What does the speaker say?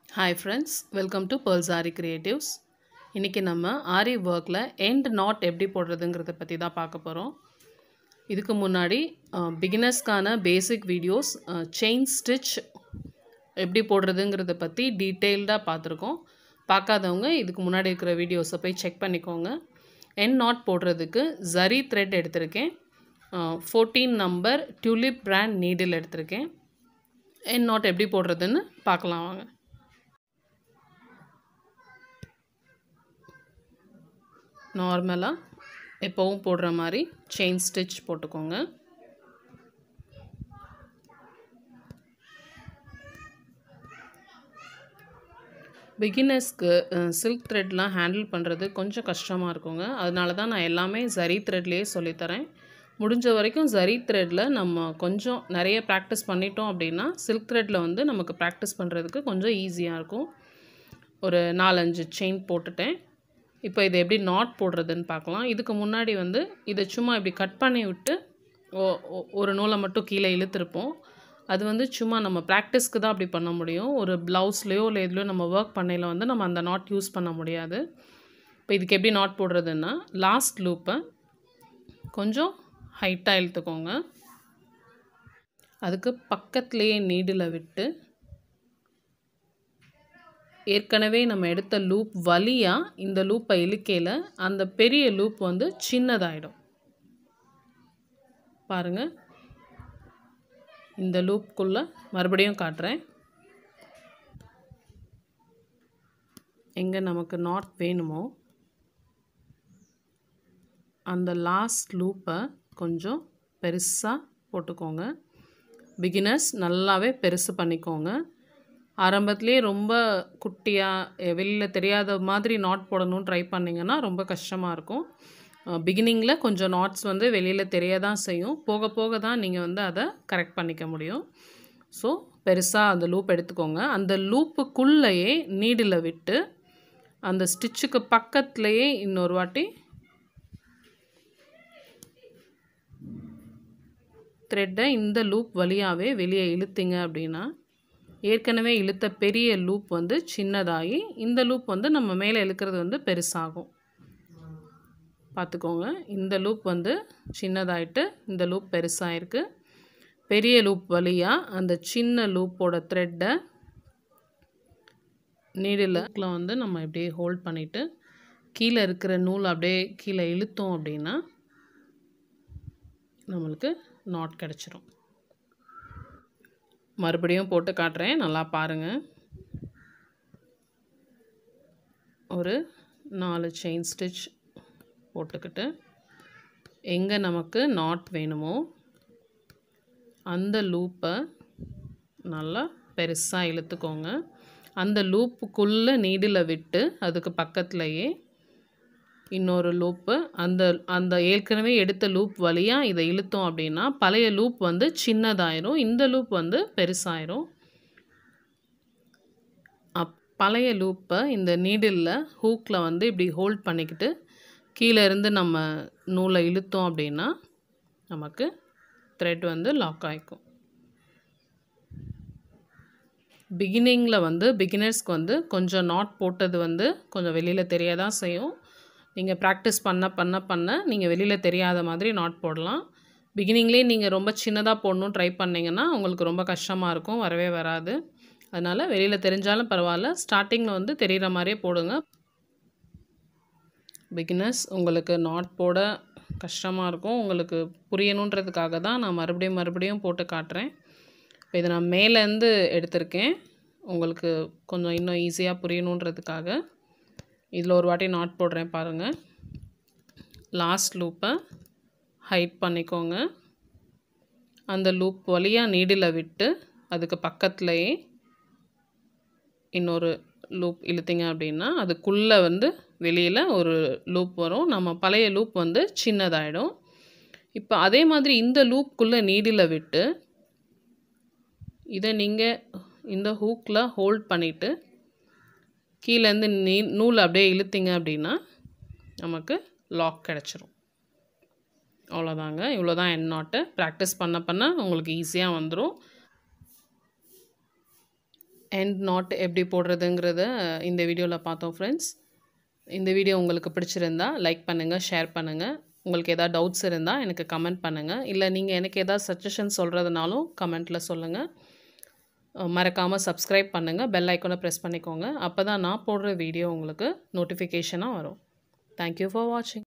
Hi friends, welcome to Aari Creatives. இன்னைக்கு நம்ம ஆரி workல end knot எப்படி போடுறதுங்கிறத பத்தி தான் பார்க்க போறோம். இதுக்கு முன்னாடி beginnersக்கான basic videos chain stitch எப்படி போடுறதுங்கிறத பத்தி டீடைல்டா பார்த்திருக்கோம். பார்க்காதவங்க இதுக்கு முன்னாடி இருக்கிற வீடியோஸை போய் செக் பண்ணிக்கோங்க. end knot போடுறதுக்கு zari thread எடுத்திருக்கேன். 14 number tulip brand needle எடுத்திருக்கேன். end knot எப்படி போடுறதுன்னு பார்க்கலாம் வாங்க. நார்மலா எப்பவும் போடுற மாதிரி செயின் ஸ்டிட்ச் போட்டுக்கோங்க. பிகினர்ஸ்க்கு சில்க் த்ரெட்லாம் ஹேண்டில் பண்ணுறது கொஞ்சம் கஷ்டமாக இருக்குங்க. அதனால தான் நான் எல்லாமே ஜரி த்ரெட்லேயே சொல்லித்தரேன். முடிஞ்ச வரைக்கும் ஜரி த்ரெட்டில் நம்ம கொஞ்சம் நிறைய ப்ராக்டிஸ் பண்ணிட்டோம் அப்படின்னா சில்க் த்ரெட்டில் வந்து நமக்கு ப்ராக்டிஸ் பண்ணுறதுக்கு கொஞ்சம் ஈஸியாக இருக்கும். ஒரு 4-5 செயின் போட்டுட்டேன். இப்போ இது எப்படி நாட் போடுறதுன்னு பார்க்கலாம். இதுக்கு முன்னாடி வந்து இதை சும்மா இப்படி கட் பண்ணி விட்டு ஒரு நூலை மட்டும் கீழே இழுத்துருப்போம். அது வந்து சும்மா நம்ம ப்ராக்டிஸ்க்கு தான் அப்படி பண்ண முடியும். ஒரு ப்ளவுஸ்லையோ இல்லை எதுலையோ நம்ம ஒர்க் பண்ணையில் வந்து நம்ம அந்த நாட் யூஸ் பண்ண முடியாது. இப்போ இதுக்கு எப்படி நாட் போடுறதுன்னா லாஸ்ட் லூப்பை கொஞ்சம் ஹைட்டாக இழுத்துக்கோங்க. அதுக்கு பக்கத்துலேயே நீடில் விட்டு ஏற்கனவே நம்ம எடுத்த லூப் வழியாக இந்த லூப்பை இழுக்கையில் அந்த பெரிய லூப் வந்து சின்னதாயிடும். பாருங்கள், இந்த லூப்புக்குள்ளே மறுபடியும் காட்டுறேன். எங்கே நமக்கு நாட் வேணுமோ அந்த லாஸ்ட் லூப்பை கொஞ்சம் பெருசாக போட்டுக்கோங்க. பிகினர்ஸ் நல்லாவே பெருசு பண்ணிக்கோங்க. ஆரம்பத்துலேயே ரொம்ப குட்டியாக வெளியில் தெரியாத மாதிரி நாட் போடணும்னு ட்ரை பண்ணிங்கன்னா ரொம்ப கஷ்டமாக இருக்கும். பிகினிங்கில் கொஞ்சம் நாட்ஸ் வந்து வெளியில் தெரிய தான் செய்யும். போக போக தான் நீங்கள் வந்து அதை கரெக்ட் பண்ணிக்க முடியும். ஸோ பெருசாக அந்த லூப் எடுத்துக்கோங்க. அந்த லூப்புக்குள்ளேயே நீடில் விட்டு அந்த ஸ்டிச்சுக்கு பக்கத்துலேயே இன்னொரு வாட்டி த்ரெட்டை இந்த லூப் வழியாகவே வெளியே இழுத்தீங்க அப்படின்னா ஏற்கனவே இழுத்த பெரிய லூப் வந்து சின்னதாகி இந்த லூப் வந்து நம்ம மேலே இழுக்கிறது வந்து பெருசாகும். பார்த்துக்கோங்க, இந்த லூப் வந்து சின்னதாயிட்டு இந்த லூப் பெருசாகிருக்கு. பெரிய லூப் வழியாக அந்த சின்ன லூப்போட த்ரெட்டை நீடில் வந்து நம்ம இப்படியே ஹோல்ட் பண்ணிவிட்டு கீழே இருக்கிற நூல் அப்படியே கீழே இழுத்தோம் அப்படின்னா நம்மளுக்கு நாட் கிடச்சிரும். மறுபடியும் போட்டு காட்டுறேன், நல்லா பாருங்கள். ஒரு 4 செயின் ஸ்டிச் போட்டுக்கிட்டு எங்கே நமக்கு நாட் வேணுமோ அந்த லூப்பை நல்லா பெருசாக இழுத்துக்கோங்க. அந்த லூப்புக்குள்ளே நீடில் விட்டு அதுக்கு பக்கத்துலேயே இன்னொரு லூப்பு அந்த ஏற்கனவே எடுத்த லூப் வழியாக இதை இழுத்தோம் அப்படின்னா பழைய லூப் வந்து சின்னதாயிரும், இந்த லூப் வந்து பெருசாயிரும். பழைய லூப்பை இந்த நீடிலில் ஹூக்கில் வந்து இப்படி ஹோல்ட் பண்ணிக்கிட்டு கீழே இருந்து நம்ம நூலை இழுத்தோம் அப்படின்னா நமக்கு த்ரெட் வந்து லாக் ஆகிக்கும். பிகினிங்கில் வந்து பிகினர்ஸ்க்கு வந்து கொஞ்சம் நாட் போட்டது வந்து கொஞ்சம் வெளியில் தெரிய தான் செய்யும். நீங்கள் ப்ராக்டிஸ் பண்ண நீங்கள் வெளியில் தெரியாத மாதிரி நாட் போடலாம். பிகினிங்லேயே நீங்கள் ரொம்ப சின்னதாக போடணும் ட்ரை பண்ணிங்கன்னா உங்களுக்கு ரொம்ப கஷ்டமாக இருக்கும், வரவே வராது. அதனால் வெளியில் தெரிஞ்சாலும் பரவாயில்ல, ஸ்டார்டிங்கில் வந்து தெரிகிற மாதிரியே போடுங்க. பிகினர்ஸ் உங்களுக்கு நாட் போட கஷ்டமாக இருக்கும், உங்களுக்கு புரியணுன்றதுக்காக தான் நான் மறுபடியும் போட்டு காட்டுறேன். இப்போ இதை நான் மேலேருந்து எடுத்திருக்கேன், உங்களுக்கு கொஞ்சம் இன்னும் ஈஸியாக புரியணுன்றதுக்காக இதில் ஒரு வாட்டி நாட் போடுறேன் பாருங்கள். லாஸ்ட் லூப்பை ஹைட் பண்ணிக்கோங்க. அந்த லூப் வழியாக நீடில் விட்டு அதுக்கு பக்கத்துலேயே இன்னொரு லூப் இழுத்திங்க அப்படின்னா அதுக்குள்ளே வந்து வெளியில் ஒரு லூப் வரும். நம்ம பழைய லூப் வந்து சின்னதாயிடும். இப்போ அதே மாதிரி இந்த லூப்புக்குள்ளே நீடில் விட்டு இதை நீங்கள் இந்த ஹூக்கில் ஹோல்ட் பண்ணிவிட்டு கீழேருந்து நூல் அப்படியே இழுத்திங்க அப்படின்னா நமக்கு லாக் கிடச்சிரும். அவ்வளோதாங்க, இவ்வளோ தான் எண்ட் நாட்டு. ப்ராக்டிஸ் பண்ண உங்களுக்கு ஈஸியாக வந்துடும். எண்ட் நாட் எப்படி போடுறதுங்கிறத இந்த வீடியோவில் பார்த்தோம் ஃப்ரெண்ட்ஸ். இந்த வீடியோ உங்களுக்கு பிடிச்சிருந்தா லைக் பண்ணுங்கள், ஷேர் பண்ணுங்கள். உங்களுக்கு எதாவது டவுட்ஸ் இருந்தால் எனக்கு கமெண்ட் பண்ணுங்கள். இல்லை நீங்கள் எனக்கு எதாவது சஜஷன் சொல்கிறதுனாலும் கமெண்ட்டில் சொல்லுங்கள். மறக்காமல் சப்ஸ்கிரைப் பண்ணுங்கள், பெல் ஐக்கானை ப்ரெஸ் பண்ணிக்கோங்க. அப்போ தான் நான் போடுற வீடியோ உங்களுக்கு நோட்டிஃபிகேஷனாக வரும். தேங்க்யூ ஃபார் வாட்சிங்.